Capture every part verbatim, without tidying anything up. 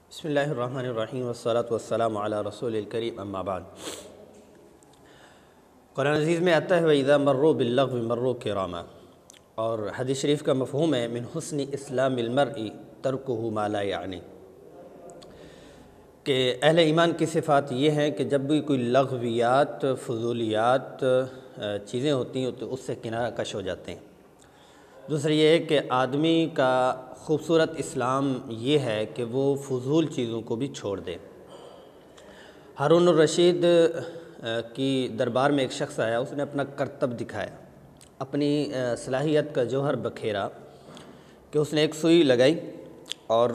بسم اللہ الرحمن الرحیم والصلاة والسلام علی رسول الکریم اما بعد۔ قرآن عزیز میں آتا ہے وَإِذَا مَرُّوا بِاللَّغْوِ مَرُّوا كِرَامًا، اور حدیث شریف کا مفہوم ہے من حسن اسلام المرء ترکہ ما لا یعنی، کہ اہل ایمان کی صفات یہ ہیں کہ جب بھی کوئی لغویات فضولیات چیزیں ہوتی ہیں تو اس سے کنارہ کش ہو جاتے ہیں۔ دوسرا یہ ہے کہ آدمی کا خوبصورت اسلام یہ ہے کہ وہ فضول چیزوں کو بھی چھوڑ دے۔ ہارون الرشید کی دربار میں ایک شخص آیا، اس نے اپنا کرتب دکھایا، اپنی صلاحیت کا جوہر بکھیرا کہ اس نے ایک سوئی لگائی اور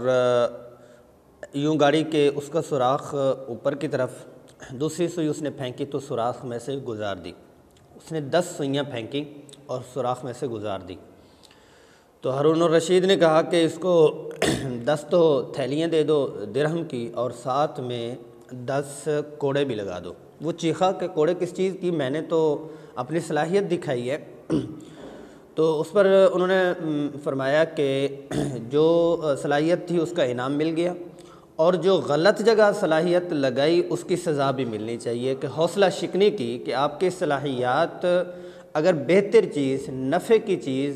یوں گاڑی کے اس کا سوراخ اوپر کی طرف، دوسری سوئی اس نے پھینکی تو سوراخ میں سے گزار دی۔ اس نے دس سوئیاں پھینکی اور سوراخ میں سے گزار دی۔ تو ہارون الرشید نے کہا کہ اس کو دس تو تھیلیاں دے دو درہم کی اور ساتھ میں دس کوڑے بھی لگا دو۔ وہ چیخا کہ کوڑے کس چیز کی، میں نے تو اپنی صلاحیت دکھائی ہے۔ تو اس پر انہوں نے فرمایا کہ جو صلاحیت تھی اس کا انعام مل گیا، اور جو غلط جگہ صلاحیت لگائی اس کی سزا بھی ملنی چاہیے، کہ حوصلہ شکنی کی کہ آپ کی صلاحیات اگر بہتر چیز، نفع کی چیز،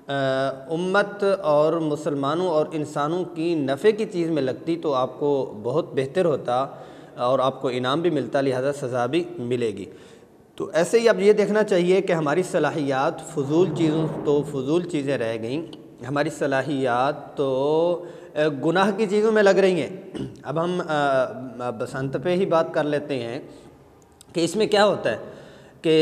امت اور مسلمانوں اور انسانوں کی نفع کی چیز میں لگتی تو آپ کو بہت بہتر ہوتا اور آپ کو انعام بھی ملتا، لہذا سزا بھی ملے گی۔ تو ایسے ہی اب یہ دیکھنا چاہیے کہ ہماری صلاحیات فضول چیزوں تو فضول چیزیں رہ گئیں، ہماری صلاحیات تو گناہ کی چیزوں میں لگ رہی ہیں۔ اب ہم بسنت پہ ہی بات کر لیتے ہیں کہ اس میں کیا ہوتا ہے کہ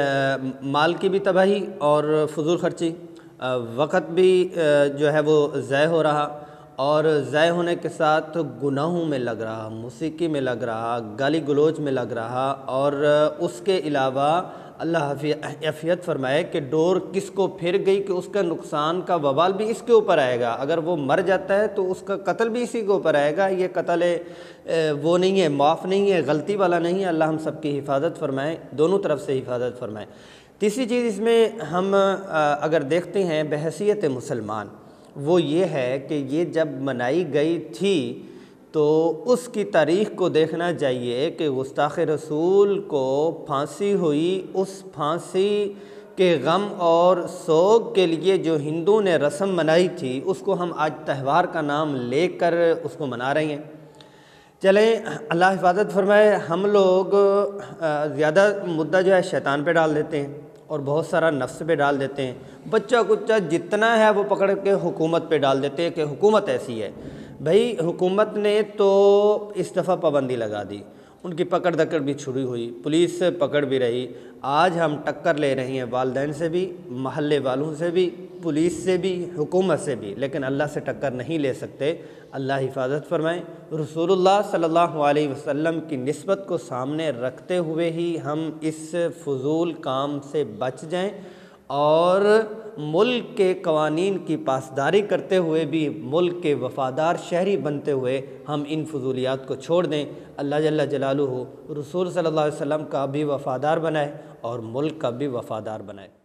مال کی بھی تباہی اور فضول خرچی، وقت بھی جو ہے وہ ضائع ہو رہا، اور ضائع ہونے کے ساتھ گناہوں میں لگ رہا، موسیقی میں لگ رہا، گالی گلوچ میں لگ رہا، اور اس کے علاوہ اللہ عافیت فرمائے کہ ڈور کس کو پھر گئی کہ اس کا نقصان کا وبال بھی اس کے اوپر آئے گا۔ اگر وہ مر جاتا ہے تو اس کا قتل بھی اسی کے اوپر آئے گا۔ یہ قتل وہ نہیں ہے، معاف نہیں ہے، غلطی والا نہیں ہے۔ اللہ ہم سب کی حفاظت فرمائے، دونوں طرف سے حفاظت فرمائے۔ تیسری چیز اس میں ہم اگر دیکھتے ہیں بحیثیت مسلمان، وہ یہ ہے کہ یہ جب منائی گئی تھی تو اس کی تاریخ کو دیکھنا چاہیے کہ گستاخ رسول کو پھانسی ہوئی، اس پھانسی کے غم اور سوگ کے لیے جو ہندو نے رسم منائی تھی اس کو ہم آج تہوار کا نام لے کر اس کو منا رہے ہیں۔ چلیں اللہ حفاظت فرمائے، ہم لوگ زیادہ مدعا جو ہے شیطان پہ ڈال دیتے ہیں اور بہت سارا نفس پہ ڈال دیتے ہیں، بچہ کچہ جتنا ہے وہ پکڑ کے حکومت پہ ڈال دیتے ہیں کہ حکومت ایسی ہے۔ بھئی حکومت نے تو اس دفعہ پابندی لگا دی، ان کی پکڑ دکڑ بھی چھڑی ہوئی، پولیس سے پکڑ بھی رہی۔ آج ہم ٹکر لے رہے ہیں والدین سے بھی، محلے والوں سے بھی، پولیس سے بھی، حکومت سے بھی، لیکن اللہ سے ٹکر نہیں لے سکتے۔ اللہ حفاظت فرمائے۔ رسول اللہ صلی اللہ علیہ وسلم کی نسبت کو سامنے رکھتے ہوئے ہی ہم اس فضول کام سے بچ جائیں، اور ملک کے قوانین کی پاسداری کرتے ہوئے بھی ملک کے وفادار شہری بنتے ہوئے ہم ان فضولیات کو چھوڑ دیں۔ اللہ جل جلالہ رسول صلی اللہ علیہ وسلم کا بھی وفادار بنائے اور ملک کا بھی وفادار بنائے۔